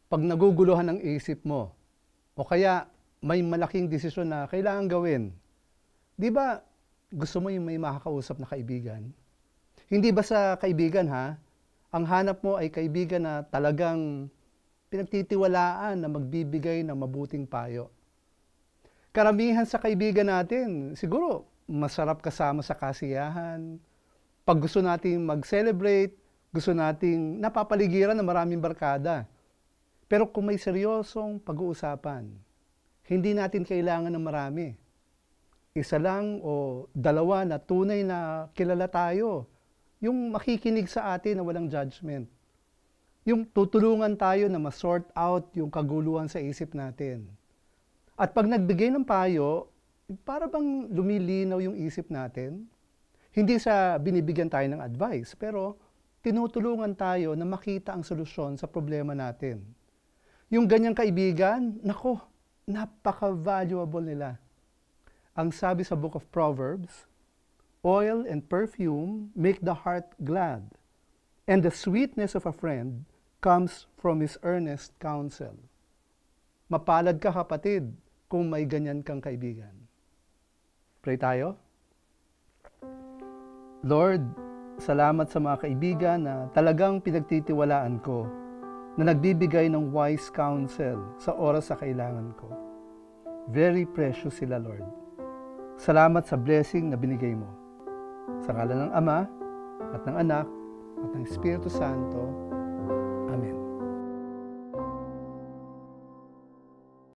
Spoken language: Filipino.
Pag naguguluhan ang isip mo, o kaya may malaking desisyon na kailangan gawin, di ba gusto mo yung may makakausap na kaibigan? Hindi ba sa kaibigan ha? Ang hanap mo ay kaibigan na talagang pinagtitiwalaan na magbibigay ng mabuting payo. Karamihan sa kaibigan natin, siguro masarap kasama sa kasiyahan. Pag gusto nating mag-celebrate, gusto nating napapaligiran ng maraming barkada. Pero kung may seryosong pag-uusapan, hindi natin kailangan ng marami. Isa lang o dalawa na tunay na kilala tayo. Yung makikinig sa atin na walang judgment. Yung tutulungan tayo na ma-sort out yung kaguluhan sa isip natin. At pag nagbigay ng payo, para bang lumilinaw yung isip natin? Hindi sa binibigyan tayo ng advice, pero tinutulungan tayo na makita ang solusyon sa problema natin. Yung ganyang kaibigan, nako, napaka-valuable nila. Ang sabi sa Book of Proverbs, oil and perfume make the heart glad, and the sweetness of a friend comes from his earnest counsel. Mapalad ka kapatid kung may ganyan kang kaibigan. Pray tayo. Lord, salamat sa mga kaibigan na talagang pinagtitiwalaan ko, na nagbibigay ng wise counsel sa oras sa kailangan ko. Very precious sila, Lord. Salamat sa blessing na binigay mo. Sa ngalan ng Ama, at ng Anak, at ng Espiritu Santo.